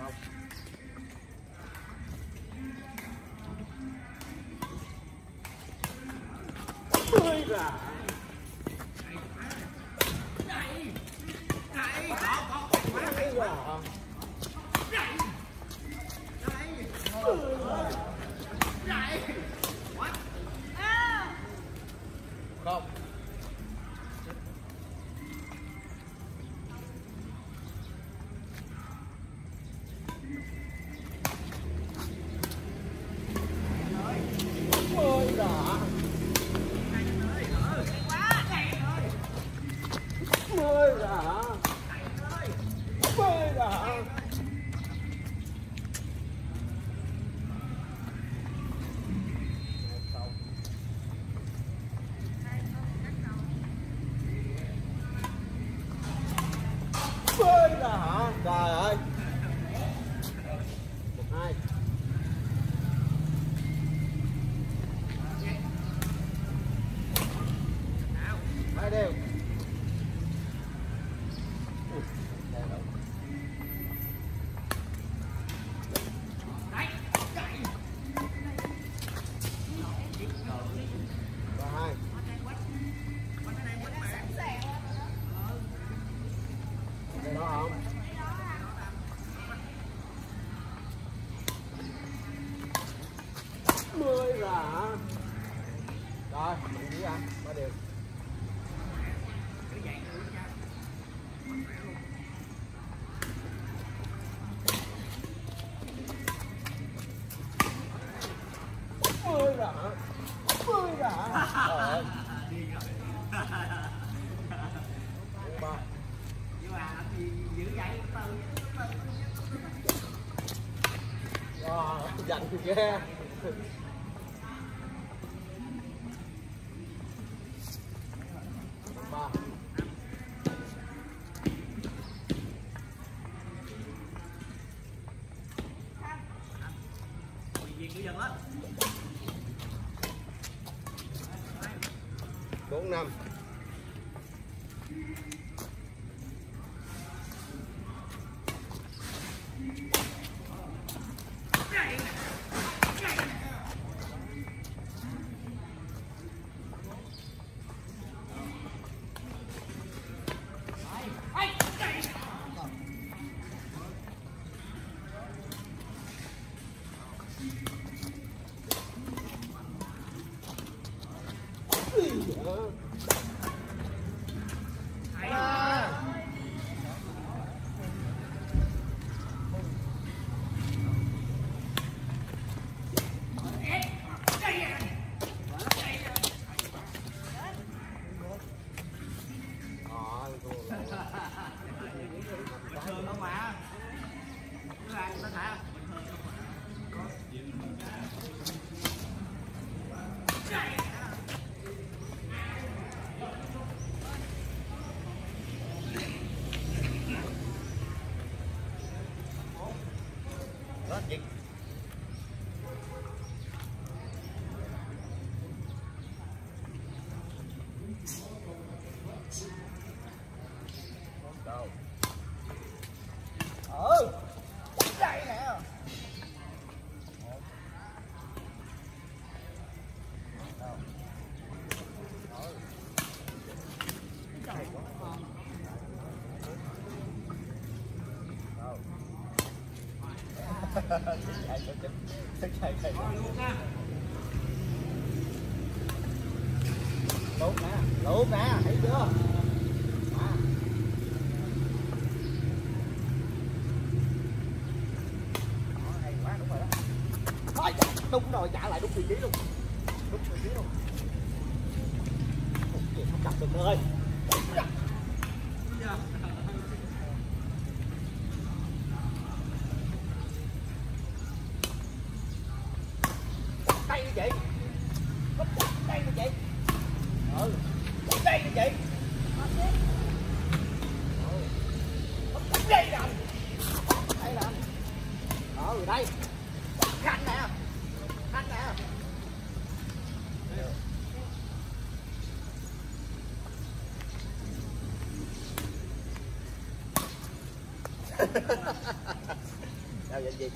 Ôi giời. Không. Ôi giời. Ôi giời. Ôi giời. Bơi ra hả? Trời ơi. 1-2. Hai đều. Đó không? Mười là rồi, mình đi ăn 3 đều. Mười là trời ơi. Nhưng mà làm gì giữ vậy Wow, giận ghê. Ba. việc cứ dần á. 4-5. Thường không mà. Cứ ăn nó thả. Đó chị. Đâu. Đây nè. Lụt nè, thấy chưa? Hay quá, đúng rồi đó. Thôi, đúng rồi, trả lại đúng vị trí luôn. Đúng vị trí luôn. Không chặt được nữa ơi. Đây chị. Đây nè chị. Đây nè chị. Đây nè. Đây nè. Đây. Khanh nè. Khanh nè. vậy gì.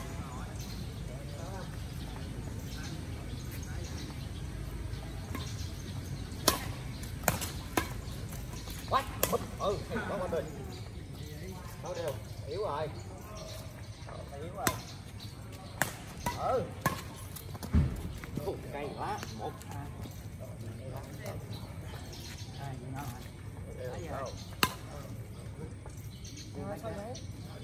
Quát, ừ, có con rồi. Đâu đều, yếu rồi. Yếu rồi. Ừ. Cay quá. 1 2 gì nữa hả? Sao vậy?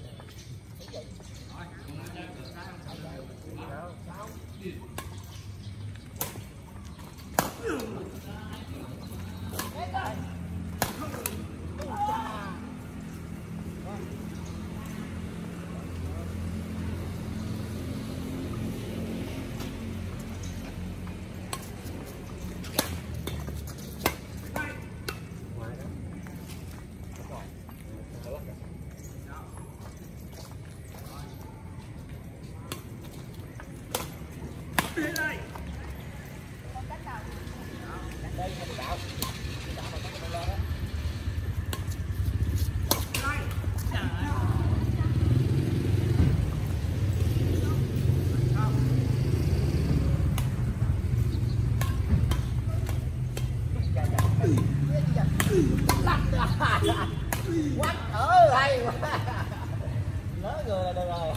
Quát, hay quá. Lớn người là được rồi.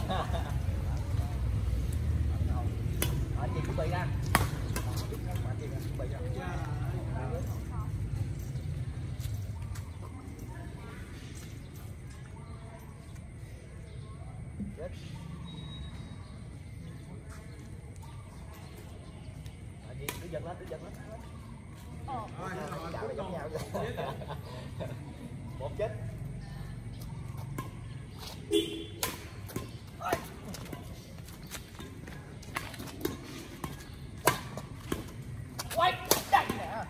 Chị chuẩn bị ra. Chuẩn bị ra. Chết. Chị cứ giật lên, cứ giật lên. Chào giống nhau vậy. 1 chết. Quay đây nè.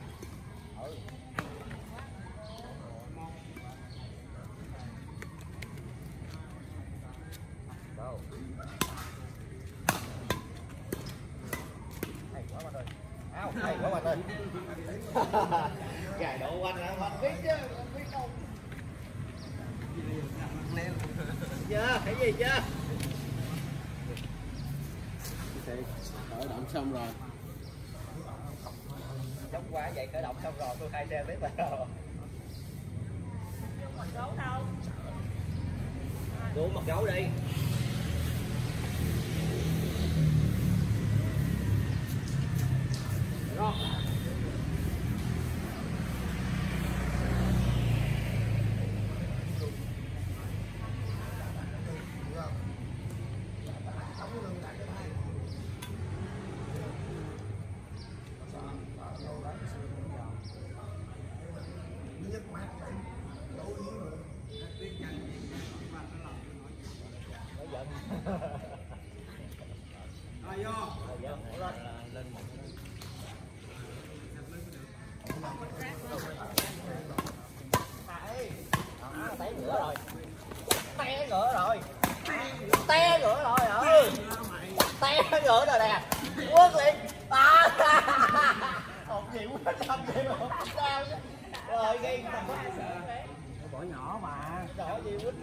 Đâu. Hay quá bạn ơi. Ao, hay quá bạn ơi. Gài độ quanh là bạn biết chứ, bạn biết không? Chưa, thấy gì chưa? Khởi động xong rồi. Giống quá vậy, khởi động xong rồi, tôi 2 xe tiếp vào. Mặt gấu đâu? Đuổi mặt gấu đi. Đó. Té ngửa rồi. Té ngửa rồi. Té ngửa rồi. Ừ. Té ngửa rồi nè. Quất liền. Một gì quá xong vậy mà không sao chứ. Rồi ghi. Bỏ nhỏ mà. Nhỏ gì quýt.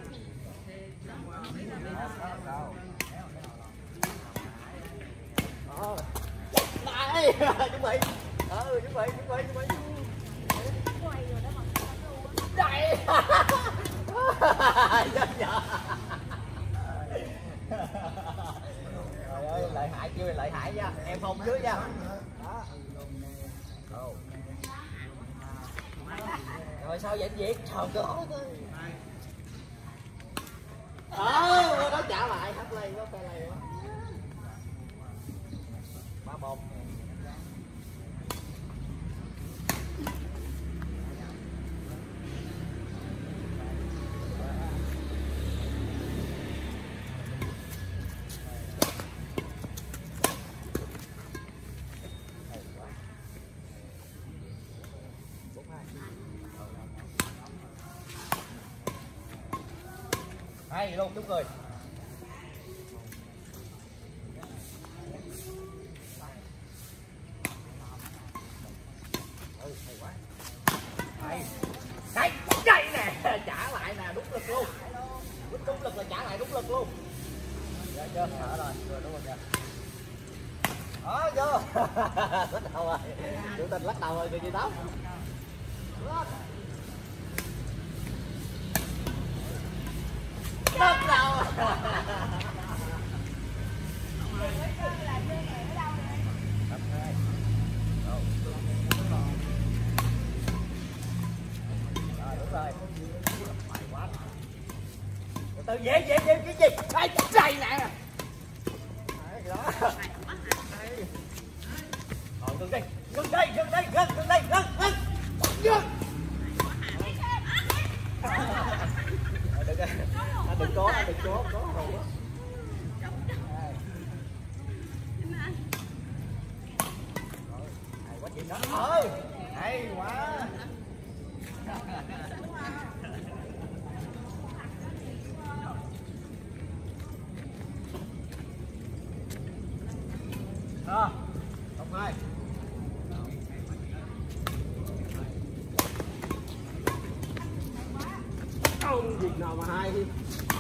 Đây, chuẩn bị. Chuẩn bị. Quay rồi đó mà. Đây. Trời ơi, lợi hại chưa, lợi hại nha. Em không dưới nha. Đó. Rồi sao vậy Việt? Trời ơi. Nó trả lại, hấp lên, nó tay này. 3-1. Hay luôn chúc người. Hay quá. Hay. Đây nè, trả lại nè, đúng lực luôn. Đúng lực là trả lại đúng lực luôn. chưa thở rồi vừa đúng rồi kìa. Đó chưa lắc đầu rồi, chủ tịch lắc đầu rồi kìa chị Tóc. Lắc đầu. Đúng rồi. Từ dễ cái gì? Ai chạy nè. Đấy đó. Rồi ngưng đi. Ngưng đây. Đừng cố, cố hồn quá. Hay quá chị đó thôi. Hay quá. Đó, không ai. Không việc nào mà hay đi.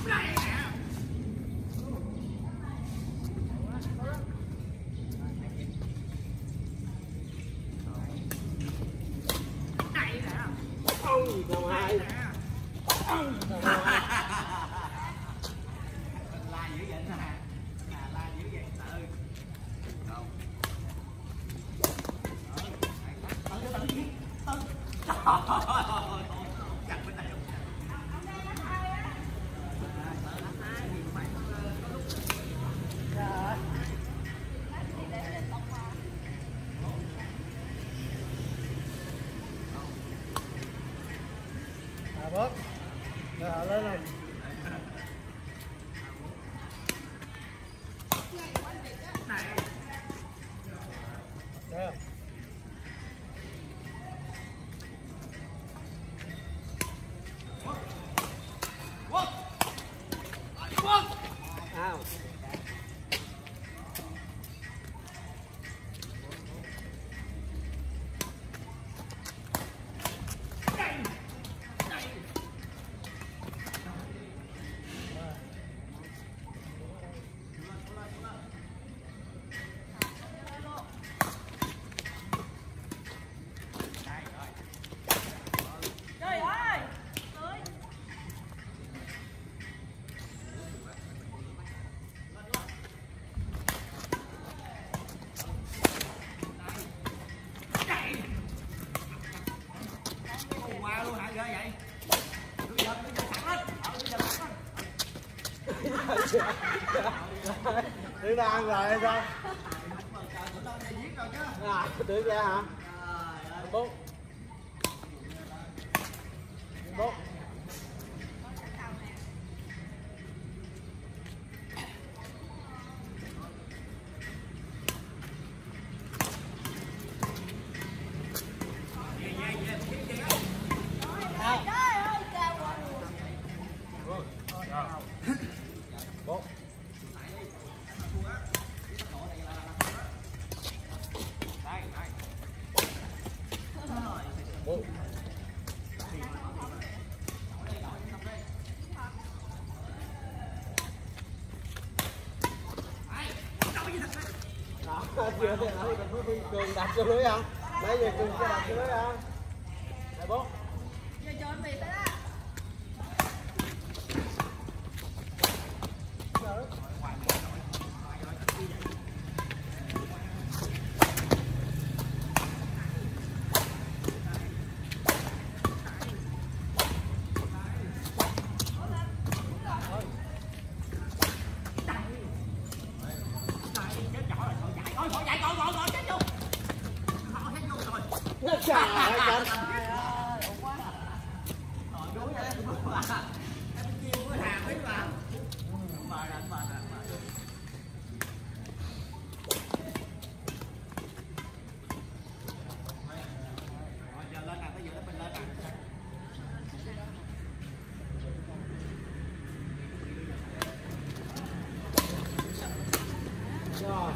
Không việc nào mà hay. La dữ vậy nè. La dữ vậy tự. Bớt rồi lên rồi. Đây. Nào. Qua luôn hả? Ghê vậy. Cứ giờ sẵn lên. Tưởng đang ăn rồi hay sao? Tưởng ra hả? 4 4 4 4 chưa thì ở Cường đặt cho lưới không? Bây giờ Cường sẽ đặt cho lưới không? Đây 4 Giờ cho anh về tới đó. Trời ơi, canh. Rồi.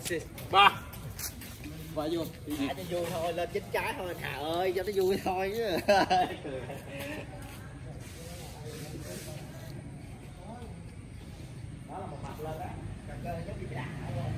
3 và vô thả cho vui thôi, lên chín trái thôi Thà ơi, cho nó vui thôi chứ. Đó là một mặt lên đó, cần cơ giống như đạn luôn.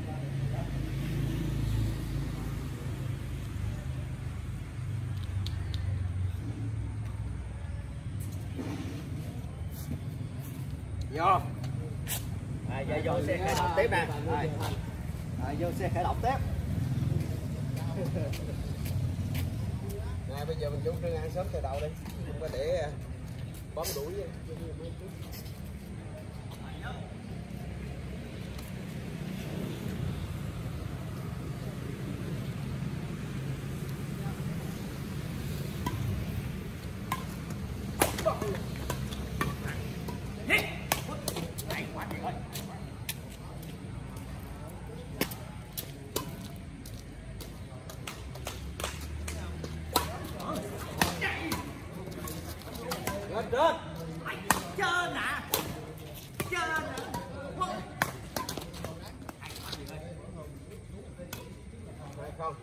vô Giờ vô xe khởi động tiếp nè. Vô xe khởi động tiếp. Nè bây giờ mình chủ trương ăn sớm từ đầu đi, không có để bấm đuổi. Lên trên. Trơn nè. Trơn nè. Hay không?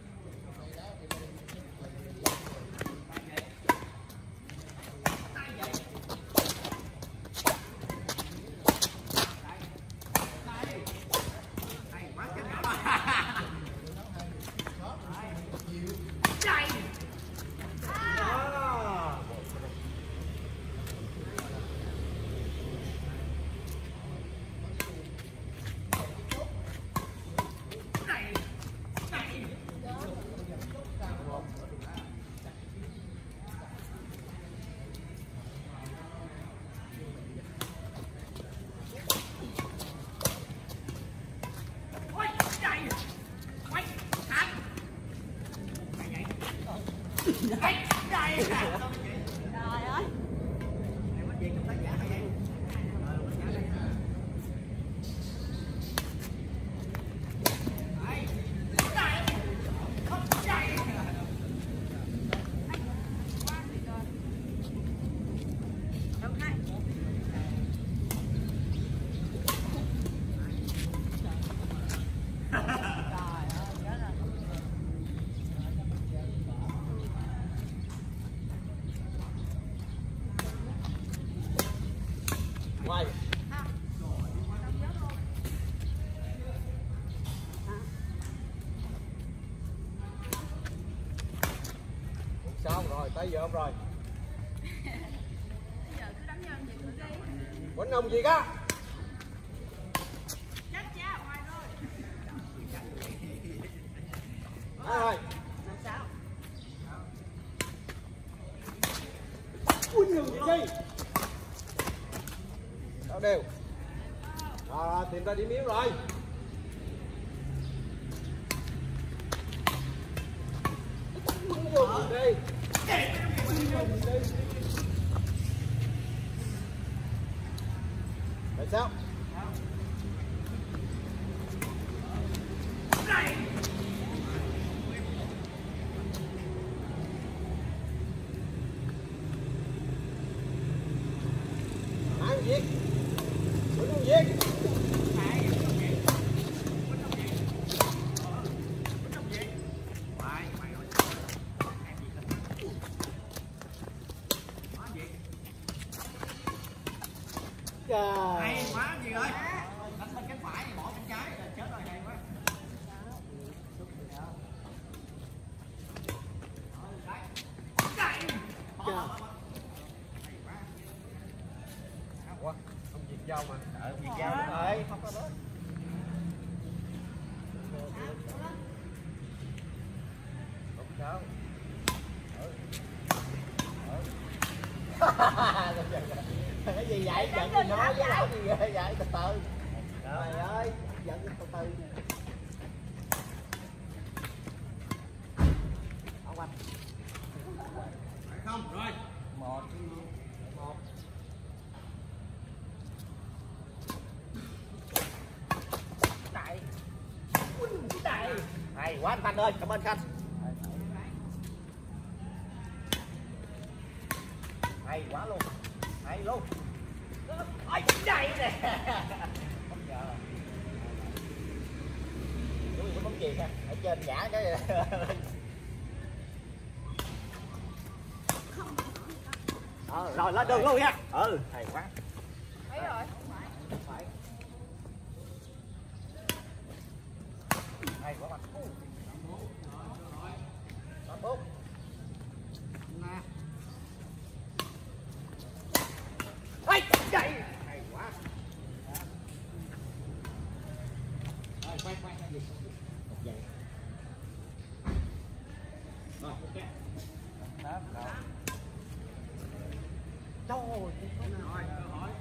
Trời ơi. Quay. Xong rồi, tới giờ rồi. Giờ cứ đánh nhân gì thử đi. Quýnh ông gì á? Chết cha ngoài rồi. Rồi. Làm sao? Quýnh ông gì đi? Đâu đều. Rồi, tìm ra điểm yếu rồi. Quýnh vô gì đi? Quýnh vô gì đi? Tại sao? Ăn việc. Quýnh ông việc. Trời. Hay quá gì ơi. Đánh bên cánh phải thì bỏ cánh trái là chết rồi, hay quá. Quá, ông Việt Giao mà. Việt Giao đúng rồi, không có bớt. Không sao. Cái gì vậy? Giận gì nói với lão gì vậy? Vậy từ từ. Trời ơi, giận từ từ. Ông anh. Phải không? Rồi. Một. Chạy. Chạy. Hay quá anh Khanh ơi, cảm ơn Khanh. Hay quá luôn. Hay luôn. Ôi chạy nè. Không giờ. cái bóng chuyền ha, ở trên nhả cái rồi lên đường luôn nha. Ừ, hay quá. Mấy rồi? Phải. Hay quá bạn. 4. Nè. Ây, chạy. Hay quá. Rồi quay gì. Một giây. Rồi, ok. Đó. Trời ơi. Rồi, cơ hội.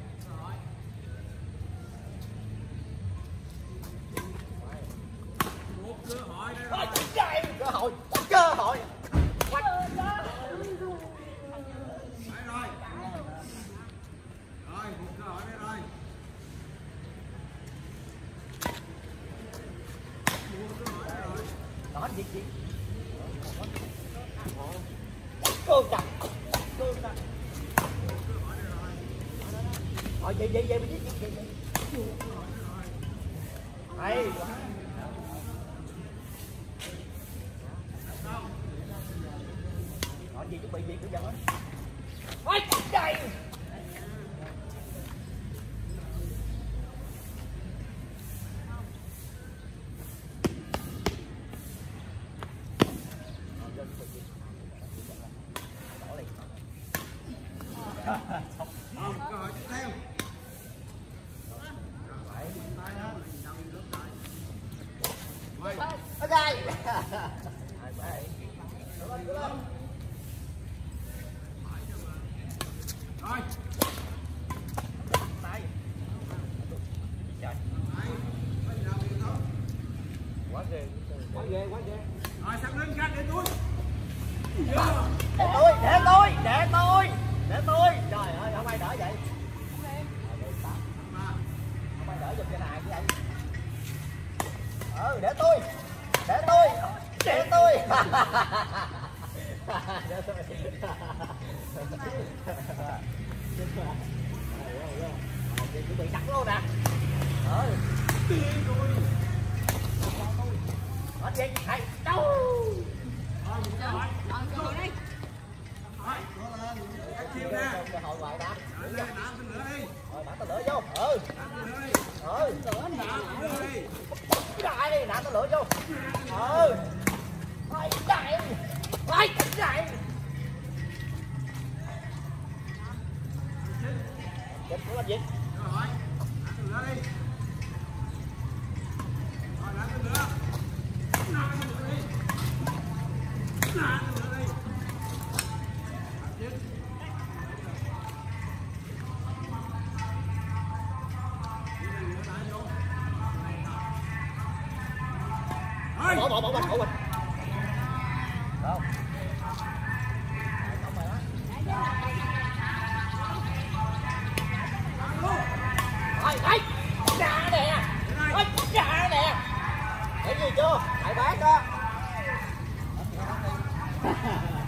Một cơ hội đây rồi. Chạy, cơ hội. Cơ hội. Phải rồi. Rồi, một cơ hội đây rồi. Một cơ hội đây rồi. Đó gì gì. Cơ chặt. Cơ chặt. Rồi vậy mình giết vậy. Hay quá. Rồi gì chuẩn bị gì cứ dẫn á. Ôi trời. Một cơ hội tiếp theo. Ok. Rồi. Rồi. Tay. Trời. Quá ghê. Quá ghê, quá ghê. Rồi, sắp lên khách để tôi. Để tôi. Trời ơi, không ai đỡ vậy. Không ai đỡ giùm cái này chứ vậy. Ừ, để tôi. Để tôi. Chuẩn bị sẵn luôn nè. Ừ. Hết gì? Hay. Đâu. Rồi, một cơ hội. Rồi đi. Rồi, cái chiêu nè. Cơ hội hoài đã. Rồi, lên, đạp tên lửa đi. Rồi bắn tên lửa vô. Ừ. Đạp tên lửa đi. Ừ. Đạp tên lửa đi. Cái đại đi, nạp tên lửa vô. Ừ. Ôi chạy. Ôi chạy. Chết của làm gì? Cơ hội. Đạp tên lửa đi. Rồi, đạp tên lửa. Đạp tên lửa đi. Đạp tên lửa đi. Đạp chết. Bỏ mình. Đâu? Xong rồi đó. Ôi, ấy, trả nè. Ôi, trả nè. Thấy gì chưa? Hãy bán đó.